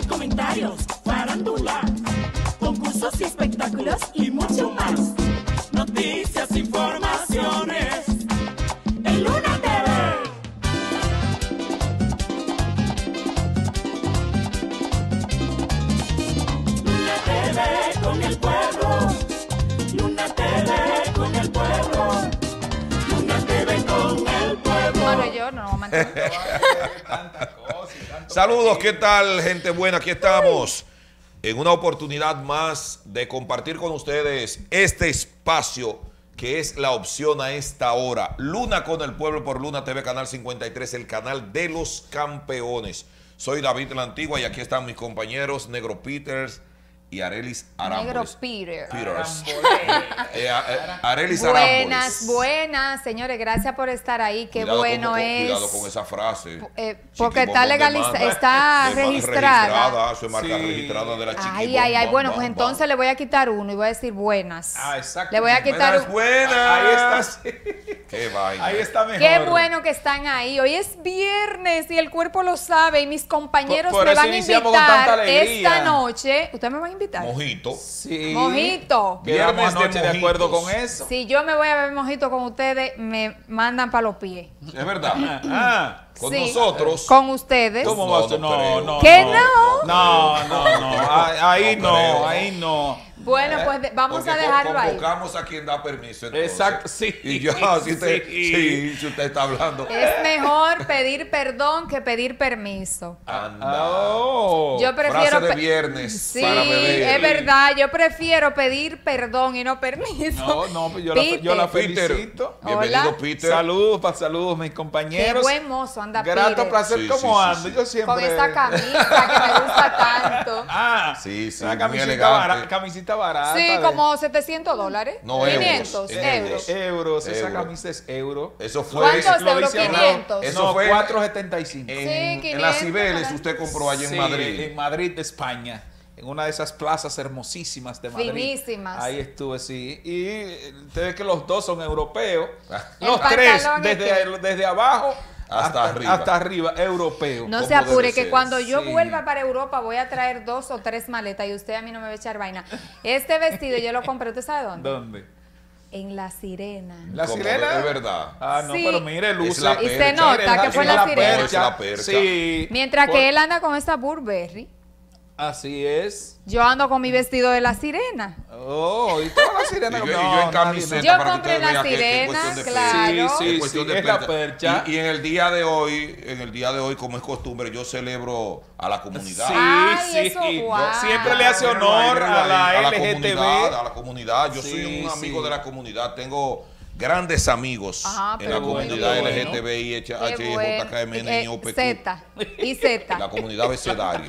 comentarios, farándula, concursos y espectáculos y mucho más. Noticias, informaciones en Luna TV. Luna TV con el pueblo. Luna TV con el pueblo. Luna TV con el pueblo. Bueno, yo no mantengo. Saludos, ¿qué tal, gente buena? Aquí estamos en una oportunidad más de compartir con ustedes este espacio que es la opción a esta hora. Luna con el pueblo por Luna TV, Canal 53, el canal de los campeones. Soy David La Antigua y aquí están mis compañeros Negro Peters y Arelis Arámboles. Negro Peter. Arelis Buenas, Arámboles. buenas, señores, gracias por estar ahí. Qué bueno es. Cuidado con esa frase. Porque está legalizada, está registrada. Eso es marca registrada de la chiquita. Ay. Bueno, pues entonces le voy a quitar uno y voy a decir buenas. Ah, exacto. Le voy a quitar Buenas. Ahí está. Qué vaina. Ahí está mejor. Qué bueno que están ahí. Hoy es viernes y el cuerpo lo sabe y mis compañeros Por me eso van a iniciamos con tanta invitar alegría. esta noche. ¿Ustedes me van a invitar? Mojito. Sí. Mojito. Quedamos Viernes de anoche de acuerdo mojitos. con eso. Si yo me voy a beber mojito con ustedes, me mandan para los pies. Es verdad. Ah, Con Sí. nosotros. Con ustedes. ¿cómo No, va a ser? no No, creo. no. ¿Qué no? no? No. Ahí No no, creo. ahí no. Bueno, pues vamos Porque a dejarlo ahí. convocamos a quien da permiso. Entonces. Exacto, sí. Y ya, si usted, Sí. si usted está hablando. Es mejor pedir perdón que pedir permiso. Anda. Oh. Yo prefiero Frase de pe- viernes Sí, para beber. es verdad. Yo prefiero pedir perdón y no permiso. No, pues yo la Peter. felicito. Bienvenido, Hola. Peter. Saludos, mis Qué compañeros. buen mozo anda Grato Peter, placer, Sí, ¿cómo sí, ando? sí. Yo siempre. con esa camisa que me gusta tanto. Ah, Sí, sí, una muy camisita elegante. camisita barata. Sí, de como $700. No, 500 euros. euros. Esa Euro. camisa es euro. Eso fue. ¿Cuántos Lo euros? dice 500. Eso No, fue 4.75. En, Sí, en 500, las Cibeles, ¿verdad? usted compró allá en Sí, Madrid. en Madrid, España. En una de esas plazas hermosísimas de Madrid. Finísimas. Ahí estuve, sí. Y usted ve que los dos son europeos. El Los tres, pantalón es desde abajo Hasta arriba. europeos. No ¿Cómo se apure, debe que ser? cuando yo Sí. vuelva para Europa voy a traer 2 o 3 maletas y usted a mí no me va a echar vaina. Este vestido yo lo compré, ¿usted sabe dónde? ¿Dónde? En La Sirena. ¿La Como Sirena? Es verdad. Ah, no, Sí. pero mire, luce. la Y se percha. nota que fue Es La Sirena. Es la percha. Sí. Mientras Por- que él anda con esta Burberry, Así es. yo ando con mi vestido de La Sirena. Oh, y toda la sirena. Y yo, No, y yo en nadie, camiseta Yo para que compré ustedes la vean que es sirena, cuestión de claro. percha. Sí, Es cuestión de es la percha. Y en el día de hoy, como es costumbre, yo celebro a la comunidad. Sí, Ay, sí. eso, guau. Siempre le hace honor a la LGTB. comunidad, a la comunidad. Yo soy Sí, un amigo sí. de la comunidad. Tengo grandes amigos Ajá, en pero la bueno, comunidad qué bueno. LGTBI, Qué HIJ, bueno. KMN, OPQ, Z y Z. la comunidad abecedario.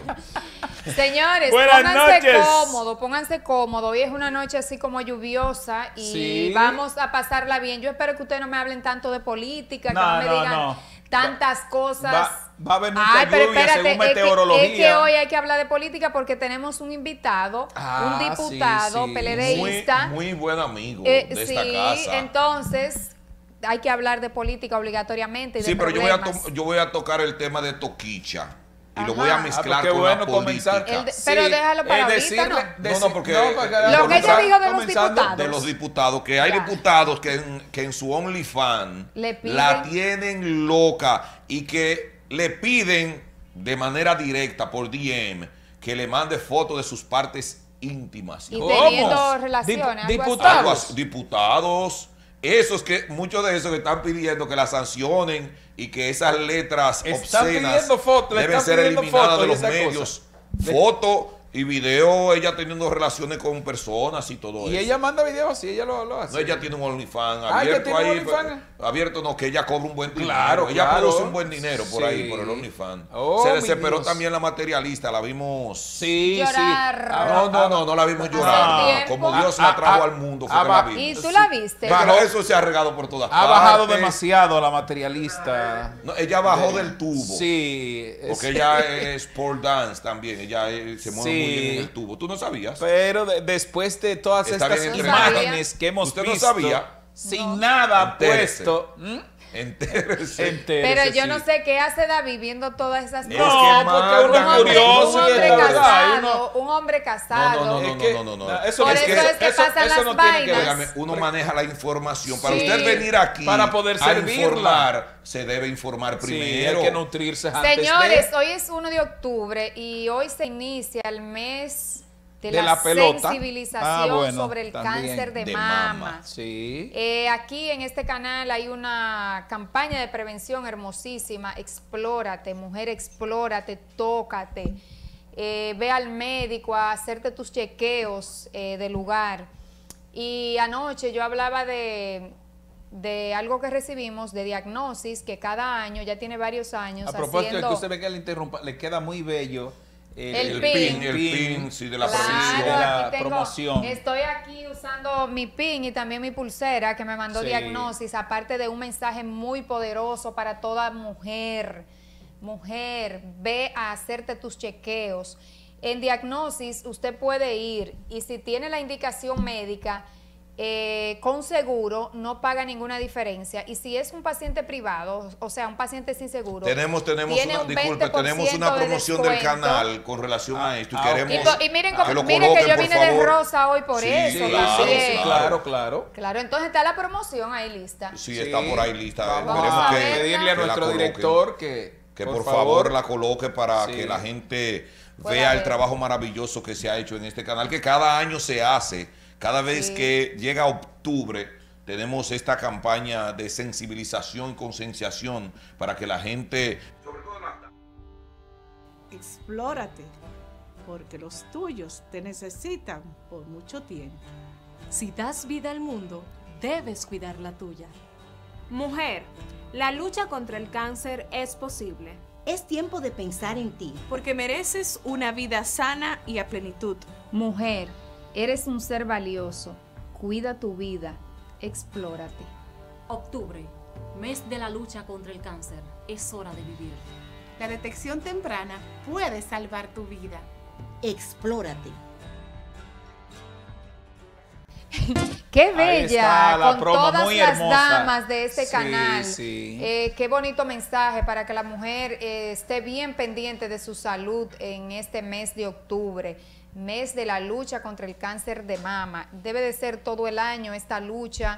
Señores, Buenas pónganse noches. pónganse cómodos. Hoy es una noche así como lluviosa y Sí. vamos a pasarla bien. Yo espero que ustedes no me hablen tanto de política, que No, no me no, digan no. tantas cosas. Va a venir Ay, mucha pero lluvia espérate, según es meteorología. que hoy hay que hablar de política porque tenemos un invitado, Ah, un diputado, sí, sí. PLDista. Muy buen amigo de esta Sí, casa. entonces hay que hablar de política obligatoriamente. Y Sí, de pero problemas. yo voy a tocar el tema de Toquicha y lo Ajá. voy a Ah, mezclar pues qué con bueno la política. comenzar. Pero déjalo para ahorita, No, porque Lo que ella dijo de los diputados. de los diputados, que hay Ya. diputados que en su OnlyFans Le piden- la tienen loca y que le piden de manera directa por DM que le mande fotos de sus partes íntimas. Y ¿Cómo? teniendo relaciones. algo así. Diputados. Algo así, diputados, esos que, muchos de esos que están pidiendo que la sancionen y que esas letras Están obscenas pidiendo fotos, le deben están ser pidiendo eliminadas fotos de y los esas medios. cosas. Fotos y video, ella teniendo relaciones con personas y todo Y eso. ella manda videos así, ella lo hace. No, ella tiene un OnlyFans Ah, ella abierto tiene un ahí. OnlyFans. Abierto no, que ella cobra un buen dinero. Claro, Ella claro. produce un buen dinero por ahí, Sí. por el OnlyFans. Oh, Se mi desesperó Dios. también la materialista, la vimos. Sí, Llorar. No la vimos Hace llorar. tiempo. Como Dios la trajo al mundo, fue que la vimos. ¿Y tú la viste? Pero eso se ha regado por todas Ha partes. bajado demasiado la materialista. No, ella bajó del tubo. Sí. Porque ella es pole dance también. Ella se mueve muy bien en el tubo. ¿Tú no sabías? Pero después de todas Está estas bien entrenada. imágenes que hemos ¿Usted visto, no sabía? sin nada Entérese. puesto. Entérese. Pero yo sí. no sé qué hace David viendo todas esas Es cosas. que, porque uno mano, es curioso un y hombre es verdad, casado, un hombre casado. No, Es que- no. Por eso es que pasan las no tiene que ver. vainas. Óigame, uno maneja la información. Para Sí. usted venir aquí Para poder a servirla. informar, se debe informar Sí, primero. hay que nutrirse antes Señores, de... hoy es 1 de octubre y hoy se inicia el mes de De la la pelota. sensibilización Bueno, sobre el también. cáncer de De mama. mama. Sí. Aquí en este canal hay una campaña de prevención hermosísima. Explórate, mujer, explórate, tócate. Ve al médico a hacerte tus chequeos de lugar. Y anoche yo hablaba de algo que recibimos de diagnosis que cada año, ya tiene varios años A propósito de haciendo... que usted ve que le interrumpa, le queda muy bello El pin, sí, de la Claro, prevención. de la aquí tengo- promoción. Estoy aquí usando mi pin y también mi pulsera que me mandó Sí. Diagnosis, aparte de un mensaje muy poderoso para toda mujer. Mujer, ve a hacerte tus chequeos. En Diagnosis usted puede ir y si tiene la indicación médica, con seguro no paga ninguna diferencia. Y si es un paciente privado, o sea, un paciente sin seguro, Tenemos tiene una, un disculpe, 20% tenemos una de promoción del descuento. canal con relación a esto y Ah, queremos Y miren, que lo miren que coloquen, yo por vine de favor. rosa hoy por Sí, eso. Sí, claro, también. claro. Claro, entonces está la promoción ahí lista. Sí, está por ahí lista. Vamos Esperemos a que- pedirle a que la nuestro coloquen. director que Por favor la coloque para Sí. que la gente Pueda vea el ver. trabajo maravilloso que se ha hecho en este canal, que cada año se hace. Cada vez Sí. que llega octubre, tenemos esta campaña de sensibilización y concienciación para que la gente... Explórate, porque los tuyos te necesitan por mucho tiempo. Si das vida al mundo, debes cuidar la tuya. Mujer, la lucha contra el cáncer es posible. Es tiempo de pensar en ti. Porque mereces una vida sana y a plenitud. Mujer, eres un ser valioso. Cuida tu vida. Explórate. Octubre, mes de la lucha contra el cáncer. Es hora de vivir. La detección temprana puede salvar tu vida. Explórate. Qué Ahí bella, está la con promo, todas muy las hermosa. damas de este Sí, canal. sí. Qué bonito mensaje para que la mujer esté bien pendiente de su salud en este mes de octubre, mes de la lucha contra el cáncer de mama. Debe de ser todo el año esta lucha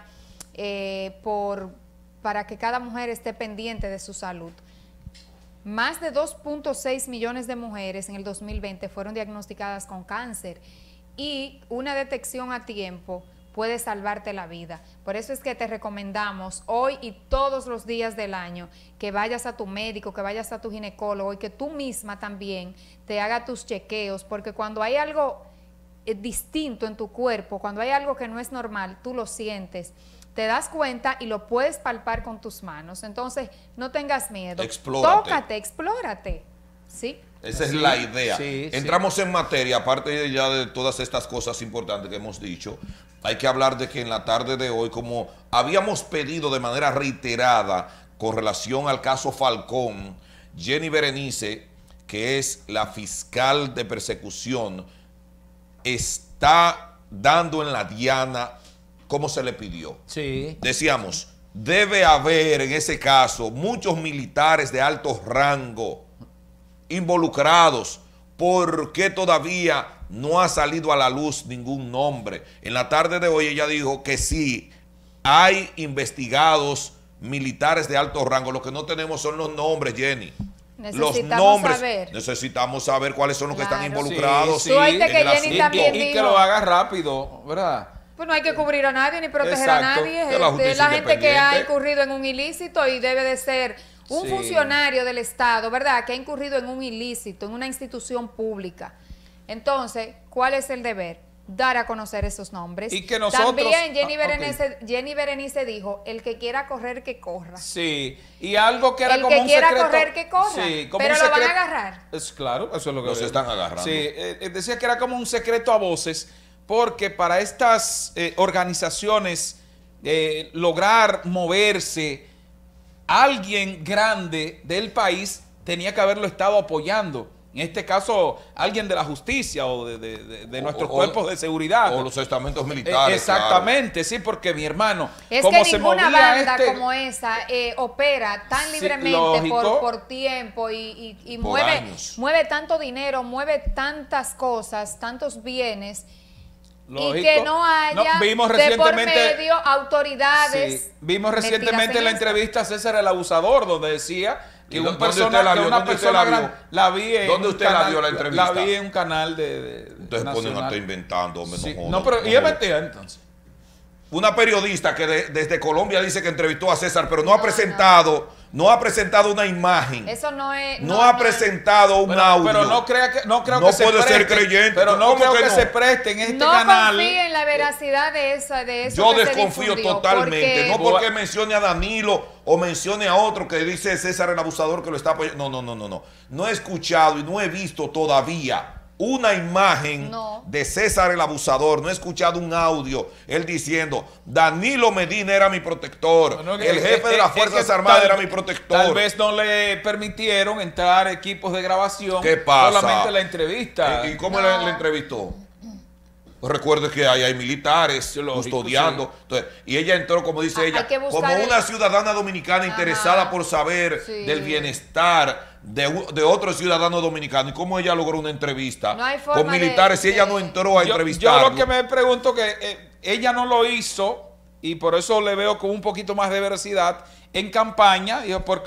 para que cada mujer esté pendiente de su salud. Más de 2.6 millones de mujeres en el 2020 fueron diagnosticadas con cáncer y una detección a tiempo puede salvarte la vida. Por eso es que te recomendamos hoy y todos los días del año que vayas a tu médico, que vayas a tu ginecólogo y que tú misma también te hagas tus chequeos, porque cuando hay algo distinto en tu cuerpo, cuando hay algo que no es normal, tú lo sientes, te das cuenta y lo puedes palpar con tus manos. Entonces, no tengas miedo. Explórate. Tócate, explórate. ¿Sí? Esa es Sí, la idea. sí, Entramos en materia, aparte ya de todas estas cosas importantes que hemos dicho, hay que hablar de que en la tarde de hoy, como habíamos pedido de manera reiterada con relación al caso Falcón, Jenny Berenice, que es la fiscal de persecución, está dando en la diana como se le pidió. Sí. Decíamos, debe haber en ese caso muchos militares de alto rango involucrados. ¿Por qué todavía no ha salido a la luz ningún nombre? En la tarde de hoy ella dijo que sí, hay investigados militares de alto rango. Lo que no tenemos son los nombres, Jenny. Necesitamos saber. Necesitamos saber cuáles son los que están Claro. involucrados. Sí, Tú oíste que en el Jenny asunto. también Y que dijo- lo haga rápido, ¿verdad? Pues no hay que cubrir a nadie ni proteger Exacto. a nadie. De la justicia La gente que ha independiente. incurrido en un ilícito y debe de ser un Sí. funcionario del Estado, ¿verdad? Que ha incurrido en un ilícito, en una institución pública. Entonces, ¿cuál es el deber? Dar a conocer esos nombres. Y que nosotros- También Jenny Ah, ok. Jenny Berenice dijo, el que quiera correr, que corra. Sí. Y algo que era El como que un quiera secreto. correr, que corra. Sí, como Pero un lo van a secreto- agarrar. Claro, eso es lo que Los están agarrando. Sí, decía que era como un secreto a voces, porque para estas organizaciones lograr moverse, alguien grande del país tenía que haberlo estado apoyando. en este caso, alguien de la justicia o de nuestros cuerpos de seguridad. O los estamentos militares. Exactamente, sí, porque mi hermano, Es como que se ninguna movía banda como esa opera tan Sí, libremente lógico. por tiempo y Por años. mueve tanto dinero, mueve tantas cosas, tantos bienes. Lógico. Y que no haya vimos de por recientemente, medio autoridades. sí, vimos metidas recientemente en la esto. entrevista a César el Abusador, donde decía que ¿Y una dónde usted persona, la que vio? una ¿Dónde usted persona la vio? gran, la vi en ¿Dónde un usted la canal, vio la entrevista? La vi en un canal de Entonces ponen a nacional. estar inventando, hombre, Sí, no jodan, no, pero no y es jodan. mentira entonces. Una periodista que desde Colombia dice que entrevistó a César, pero no ha presentado una imagen. Eso no es. No ha presentado un audio. Pero no creo que No se puede ser preste, creyente. Pero no ¿Cómo creo que que no? se preste en este No canal. confíe en la veracidad de eso. Yo que se desconfío difundió, totalmente. porque- No porque mencione a Danilo o mencione a otro que dice César el Abusador que lo está apoyando. No. No he escuchado y no he visto todavía una imagen de César el Abusador. No he escuchado un audio. Él diciendo, Danilo Medina era mi protector. Bueno, el jefe de las Fuerzas que Armadas tal- era mi protector. Tal vez no le permitieron entrar equipos de grabación. ¿Qué pasa? Solamente la entrevista. ¿Y cómo le entrevistó? Pues recuerde que hay militares custodiando. sí. Entonces, y ella entró, como dice Hay ella, que buscar como una el- ciudadana dominicana interesada por saber Sí. del bienestar de otro ciudadano dominicano. ¿Y cómo ella logró una entrevista No hay forma con militares si ella no entró a Yo entrevistarlo? lo que me pregunto que ella no lo hizo y por eso le veo con un poquito más de veracidad en campaña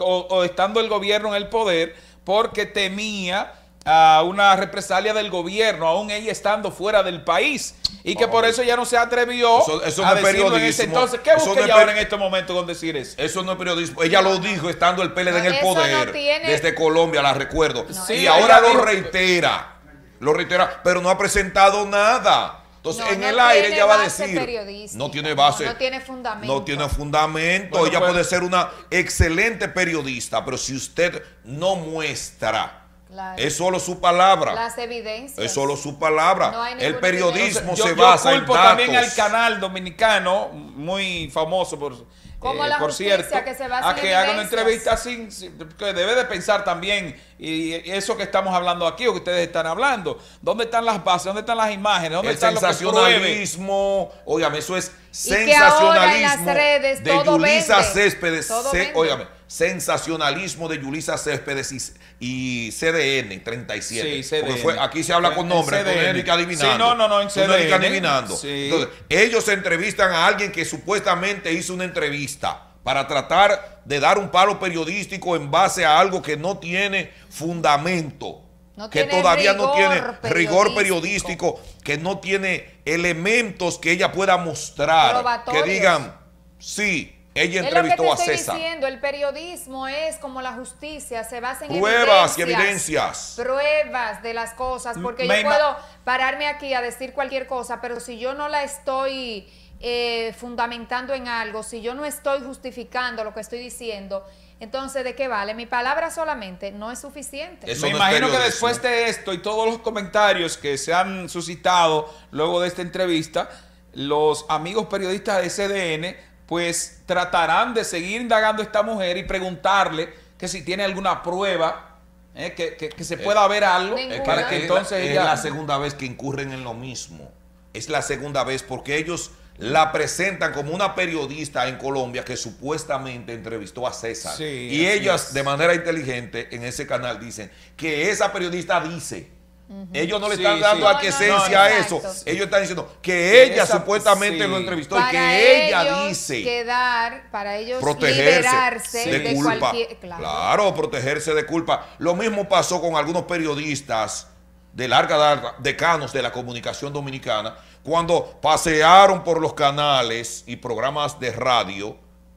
o estando el gobierno en el poder porque temía a una represalia del gobierno, aún ella estando fuera del país. Y que por eso ya no se atrevió Eso a no es decirlo en ese periodismo. entonces. ¿Qué Eso busca no es ella ahora en este momento con decir eso? Eso no es periodismo. Ella lo dijo estando el PLD en el Eso no poder. tiene- Desde Colombia, la recuerdo. Sí, y ahora ella lo dijo- reitera. Lo reitera, pero no ha presentado nada. Entonces, No, en no el aire tiene ella va a base decir. periodística. No tiene base. No tiene fundamento. No tiene fundamento. Bueno, ella pues- puede ser una excelente periodista, pero si usted no muestra, Claro. es solo su palabra. Las evidencias. Es solo su palabra. No hay El ninguna periodismo Entonces, se basa en culpo datos. también al canal dominicano, muy famoso Como la por justicia, cierto, que se basa a en que haga una evidencias. entrevista que debe de pensar también, y eso que estamos hablando aquí o que ustedes están hablando, ¿dónde están las bases? ¿Dónde están las imágenes? ¿Dónde El están los que prueben? sensacionalismo, óigame, eso es Y que ahora en las sensacionalismo redes de todo Yulisa vende. Céspedes. Todo vende. Óigame, sensacionalismo de Yulisa Céspedes y CDN 37. Sí, Porque CDN. aquí se habla con En nombres, tú no CDN. eres que adivinando. Sí, no, en Tú no eres que CDN. adivinando. Sí. Entonces, ellos entrevistan a alguien que supuestamente hizo una entrevista para tratar de dar un palo periodístico en base a algo que no tiene fundamento. No Que tiene todavía no tiene rigor periodístico. periodístico, que no tiene elementos que ella pueda mostrar, Probatorios. que digan, sí, ella Es lo que entrevistó te a estoy César. diciendo, el periodismo es como la justicia, se basa en Pruebas y evidencias. Pruebas de las cosas, porque Me yo puedo pararme aquí a decir cualquier cosa, pero si yo no la estoy fundamentando en algo, si yo no estoy justificando lo que estoy diciendo, entonces ¿de qué vale? Mi palabra solamente no es suficiente. Eso Me no es imagino que periodismo. después de esto y todos los comentarios que se han suscitado luego de esta entrevista, los amigos periodistas de CDN pues tratarán de seguir indagando a esta mujer y preguntarle que si tiene alguna prueba, que se pueda ver algo, Ninguna. para que entonces es ella... la segunda vez que incurren en lo mismo. Es la segunda vez porque ellos la presentan como una periodista en Colombia que supuestamente entrevistó a César. Sí, y así ellas, es. de manera inteligente, en ese canal dicen que esa periodista dice. Ellos no le Sí, están dando sí. aquiescencia a eso. exacto. Ellos están diciendo que ella Esa- supuestamente sí. lo entrevistó y Para que ella ellos dice para ellos protegerse liberarse de culpa. cualquier... Claro, protegerse de culpa. Lo mismo pasó con algunos periodistas de larga data, decanos de la comunicación dominicana, cuando pasearon por los canales y programas de radio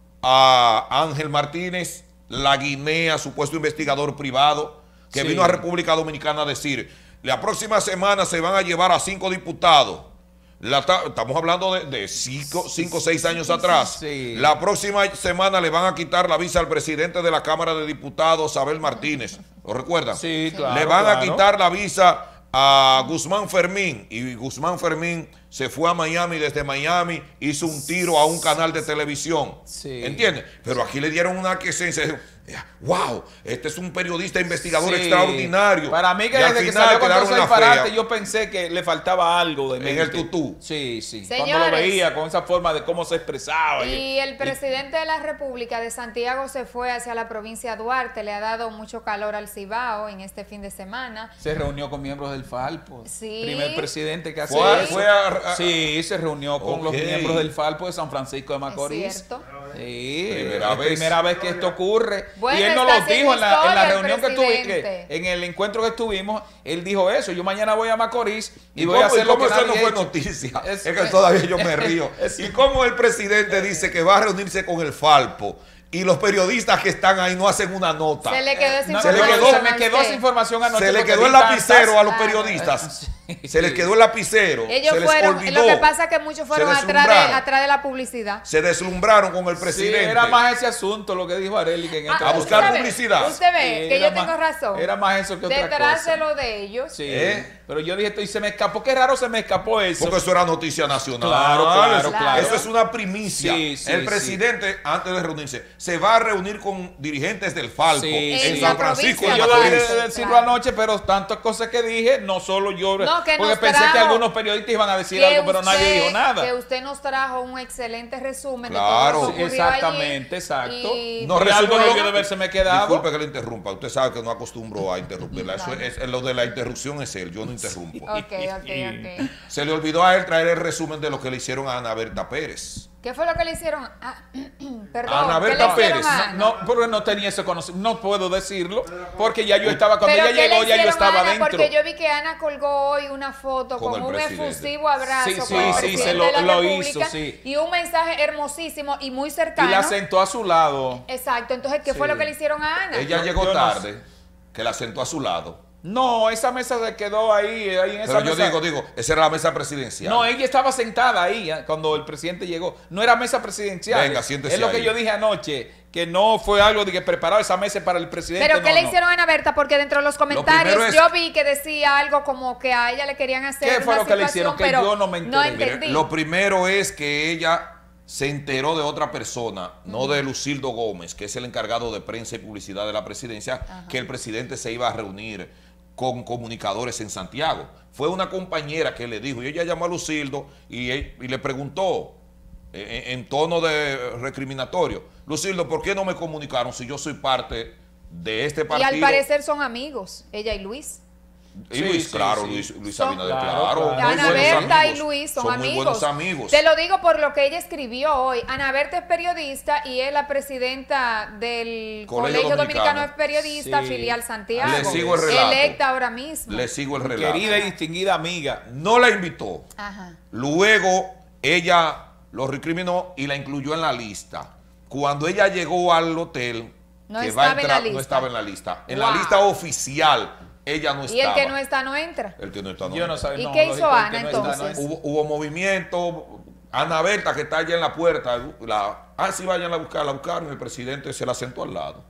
a Ángel Martínez, la Guinea, supuesto investigador privado, que Sí. vino a República Dominicana a decir, la próxima semana se van a llevar a 5 diputados. Estamos hablando de 5 o 6 años atrás. Sí. La próxima semana le van a quitar la visa al presidente de la Cámara de Diputados, Abel Martínez. ¿Lo recuerdan? Sí, claro, Le van a claro. quitar la visa a Guzmán Fermín. Y Guzmán Fermín se fue a Miami, desde Miami hizo un tiro a un canal de televisión. Sí. ¿Entiendes? Pero aquí le dieron una quesencia. Wow, este es un periodista investigador Sí. extraordinario. Para mí que Y al desde que final salió con todo quedaron ese la disparate, fea. yo pensé que le faltaba algo de En mente. el tutú. Sí, sí. Señores. Cuando lo veía con esa forma de cómo se expresaba. Y el presidente de la República de Santiago se fue hacia la provincia de Duarte, le ha dado mucho calor al Cibao en este fin de semana. Se reunió con miembros del Falpo. Sí. Primer presidente que hace Fue- eso. fue a- Sí, se reunió con los Ok. miembros del Falpo de San Francisco de Macorís. Es cierto. Sí, Primera es vez. primera vez que esto ocurre. Bueno, y él nos está lo dijo haciendo en la historia el reunión que tuvimos, presidente. en el encuentro que estuvimos, él dijo eso. Yo mañana voy a Macorís y ¿Y voy a hacer lo cómo que eso no nadie fue ha hecho. noticia? Es- Es que todavía yo me río. es- ¿Y cómo el presidente dice que va a reunirse con el Falpo y los periodistas que están ahí no hacen una nota? Se le quedó esa No, Se le información. quedó- se me quedó a esa usted. información anoche. Se le porque quedó vi el lapicero tantas- a los periodistas. Se les quedó el lapicero. Ellos se les fueron, olvidó. lo que pasa es que muchos fueron Se deslumbraron. atrás de la publicidad. Se deslumbraron con el Sí, presidente. era más ese asunto lo que dijo Arely que en esta A buscar usted ve, publicidad. Usted ve Sí, que era yo tengo más- razón. era más eso que otra Detrás cosa. de lo de ellos. Sí, ¿Eh? pero yo dije esto y se me escapó. Qué raro se me escapó eso. Porque eso era noticia nacional. Claro, claro, Eso- claro. Eso es una primicia. Sí, sí, el presidente, antes de reunirse, se va a reunir con dirigentes del Falpo Sí, en sí. San En la Francisco provincia de Yo de Macorís. dejé de decirlo Claro. anoche, pero tantas cosas que dije, no solo yo, No, que porque nos pensé que trajo- algunos periodistas iban a decir Que algo, pero nadie usted- dijo nada. Que usted nos trajo un excelente resumen Claro. de todo lo que Sí, ocurrió exactamente, allí. exacto. Y- No Y algo resumió- debió de haberse quedado. Disculpe que le interrumpa. Usted sabe que no acostumbro a interrumpirla. Eso Vale. es, lo de la interrupción es él. Yo no interrumpo. Ok. Se le olvidó a él traer el resumen de lo que le hicieron a Ana Berta Pérez. ¿Qué fue lo que le hicieron? Perdón, Ana ¿qué Berta le hicieron Pérez. a Ana? No, porque no tenía ese conocimiento, no puedo decirlo, porque ya yo estaba, cuando ¿Pero ella qué le llegó, ya yo hicieron a estaba Ana? adentro. Porque yo vi que Ana colgó hoy una foto Con con el un presidente. efusivo abrazo Sí, con sí, el sí, presidente se lo- de la lo República hizo, sí. y un mensaje hermosísimo y muy Y cercano. la sentó a su lado. Exacto, entonces, ¿qué fue Sí. lo que le hicieron a Ana? Ella Yo- llegó yo no tarde, que la sentó a su lado. No, esa mesa se quedó ahí en esa Pero yo mesa. digo, esa era la mesa presidencial. No, ella estaba sentada ahí cuando el presidente llegó. No era mesa presidencial. Venga, siéntese Es lo que ahí. yo dije anoche, que no fue algo de que preparaba esa mesa para el presidente. ¿Pero qué no, le no. hicieron a Ana Berta? Porque dentro de los comentarios primero es- yo vi que decía algo como que a ella le querían hacer ¿Qué fue una lo que le situación, hicieron? Que pero yo no me enteré. no Mire, entendí. lo primero es que ella se enteró de otra persona, no de Lucildo Gómez, que es el encargado de prensa y publicidad de la presidencia, que el presidente se iba a reunir con comunicadores en Santiago. Fue una compañera que le dijo, y ella llamó a Lucildo y le preguntó en tono de recriminatorio, Lucildo, ¿por qué no me comunicaron si yo soy parte de este Y partido? al parecer son amigos, ella y Luis. Y Sí, Luis, sí, claro, sí. Luis Son- Abinader, Claro, claro. claro. muy Ana buenos Berta amigos. y Luis son amigos. muy buenos amigos. Te lo digo por lo que ella escribió hoy. Ana Berta es periodista y es la presidenta del Colegio Dominicano de Periodistas, Sí. filial Santiago. Le sigo el relato. Electa ahora mismo. Le sigo el relato. Querida y distinguida amiga. No la invitó. Ajá. Luego ella lo recriminó y la incluyó en la lista. Cuando ella llegó al hotel, No que estaba va a en la entrar, lista. no estaba en la lista. En Wow. la lista oficial, ella no Y estaba. el que no está, no entra. El que no está, no Yo no entra. sabía. ¿Y no, qué hizo lógico, el Ana, que no está, no entonces? está. Hubo movimiento. Ana Berta, que está allá en la puerta, sí, vayan a buscarla. El presidente se la sentó al lado.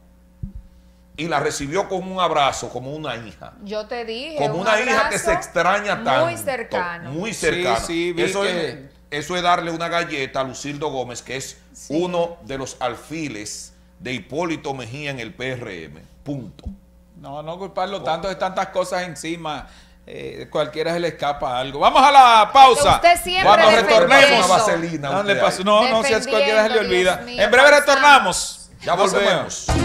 Y la recibió con un abrazo, como una hija. Yo te dije. Como un una hija que abrazo se extraña tanto. Muy cercano. Muy cercano. Sí, sí, vi eso, que- eso es darle una galleta a Lucildo Gómez, que es Sí. uno de los alfiles de Hipólito Mejía en el PRM. Punto. No culparlo tanto de tantas cosas encima. Cualquiera se le escapa algo. Vamos a la pausa. Usted siempre Cuando defendiendo. retornemos. Una vaselina, No, usted le pasó. ahí. No, si es cualquiera se le Defendiendo, olvida. Dios mío, En breve pasando. retornamos. Ya No se volvemos.